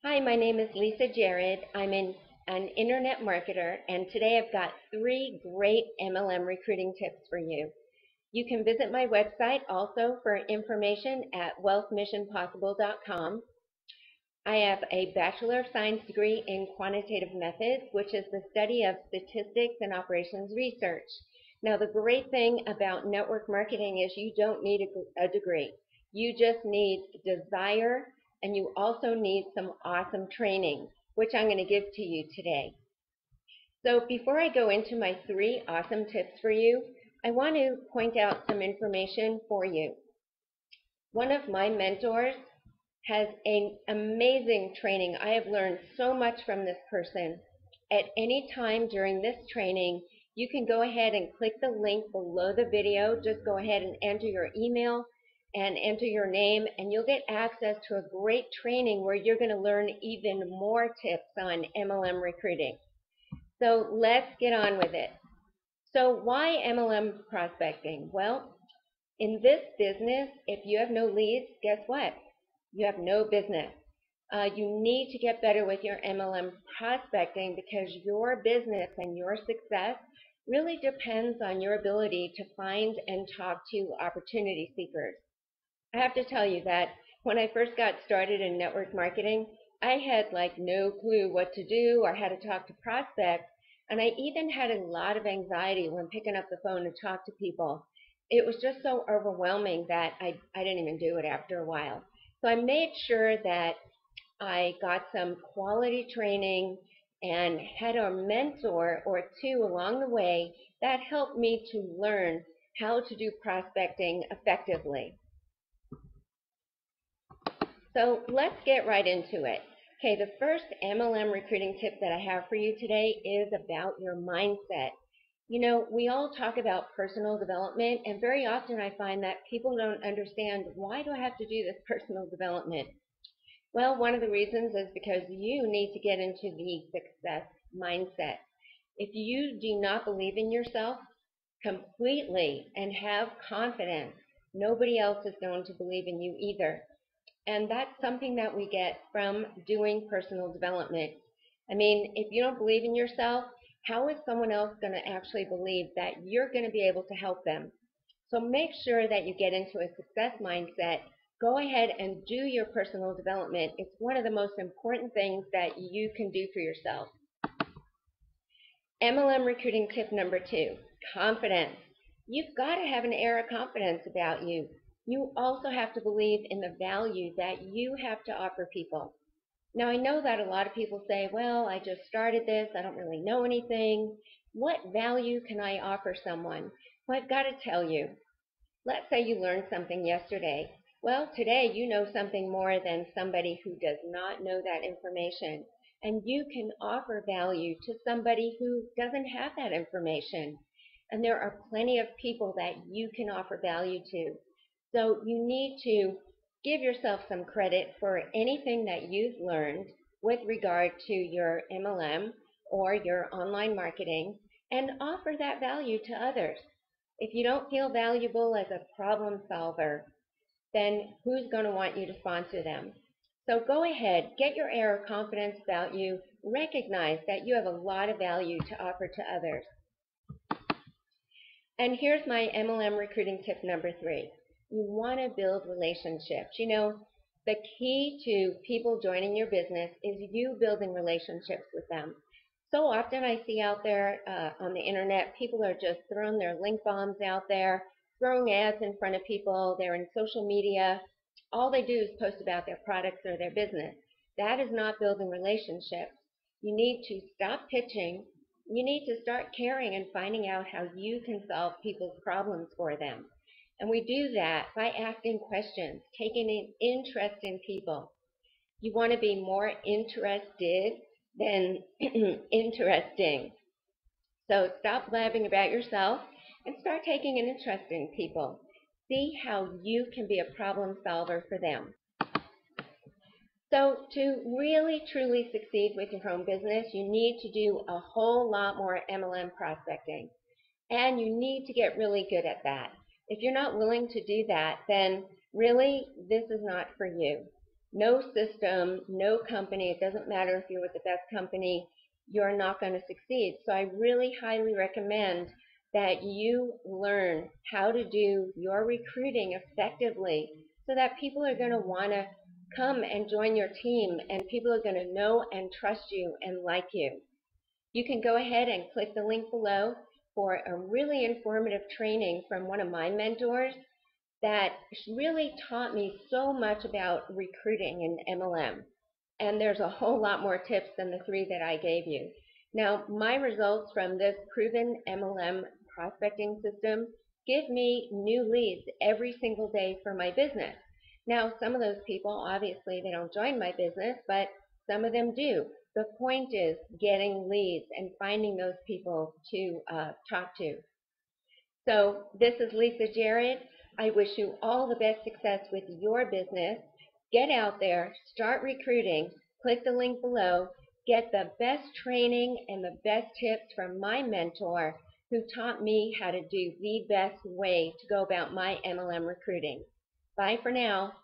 Hi, my name is Lisa Jared. I'm an internet marketer, and today I've got 3 great MLM recruiting tips for you. You can visit my website also for information at wealthmissionpossible.com. I have a Bachelor of Science degree in quantitative methods, which is the study of statistics and operations research. Now, the great thing about network marketing is you don't need a degree. You just need desire, and you also need some awesome training, which I'm going to give to you today. So before I go into my 3 awesome tips for you, I want to point out some information for you. One of my mentors has an amazing training. I have learned so much from this person. At any time during this training, you can go ahead and click the link below the video. Just go ahead and enter your email and enter your name, and you'll get access to a great training where you're going to learn even more tips on MLM recruiting. So let's get on with it. So why MLM prospecting? Well, in this business, if you have no leads, guess what? You have no business. You need to get better with your MLM prospecting because your business and your success really depends on your ability to find and talk to opportunity seekers. I have to tell you that when I first got started in network marketing, I had like no clue what to do or how to talk to prospects, and I even had a lot of anxiety when picking up the phone to talk to people. It was just so overwhelming that I didn't even do it after a while. So I made sure that I got some quality training and had a mentor or two along the way that helped me to learn how to do prospecting effectively. So let's get right into it. Okay, the first MLM recruiting tip that I have for you today is about your mindset. You know, we all talk about personal development, and very often I find that people don't understand, why do I have to do this personal development? Well, one of the reasons is because you need to get into the success mindset. If you do not believe in yourself completely and have confidence, nobody else is going to believe in you either. And that's something that we get from doing personal development. I mean, if you don't believe in yourself, how is someone else going to actually believe that you're going to be able to help them? So make sure that you get into a success mindset. Go ahead and do your personal development. It's one of the most important things that you can do for yourself. MLM recruiting tip number 2, confidence. You've got to have an air of confidence about you. You also have to believe in the value that you have to offer people. Now, I know that a lot of people say, well, I just started this, I don't really know anything. What value can I offer someone? Well, I've got to tell you, let's say you learned something yesterday. Well, today you know something more than somebody who does not know that information. And you can offer value to somebody who doesn't have that information. And there are plenty of people that you can offer value to. So you need to give yourself some credit for anything that you've learned with regard to your MLM or your online marketing, and offer that value to others. If you don't feel valuable as a problem solver, then who's going to want you to sponsor them? So go ahead, get your air of confidence about you, recognize that you have a lot of value to offer to others. And here's my MLM recruiting tip number 3. You want to build relationships. You know, the key to people joining your business is you building relationships with them. So often I see out there on the internet, people are just throwing their link bombs out there, throwing ads in front of people. They're in social media. All they do is post about their products or their business. That is not building relationships. You need to stop pitching. You need to start caring and finding out how you can solve people's problems for them. And we do that by asking questions, taking an interest in people. You want to be more interested than interesting. So stop blabbing about yourself and start taking an interest in people. See how you can be a problem solver for them. So to really truly succeed with your home business, you need to do a whole lot more MLM prospecting. And you need to get really good at that. If you're not willing to do that, then really this is not for you. No system, no company, it doesn't matter if you're with the best company, you're not going to succeed. So I really highly recommend that you learn how to do your recruiting effectively so that people are going to want to come and join your team, and people are going to know and trust you and like you. You can go ahead and click the link below for a really informative training from one of my mentors that really taught me so much about recruiting in MLM. And there's a whole lot more tips than the 3 that I gave you. Now, my results from this proven MLM prospecting system give me new leads every single day for my business. Now, some of those people, obviously, they don't join my business, but some of them do. The point is getting leads and finding those people to talk to. So this is Lisa Jarrett. I wish you all the best success with your business. Get out there, start recruiting, click the link below, get the best training and the best tips from my mentor who taught me how to do the best way to go about my MLM recruiting. Bye for now.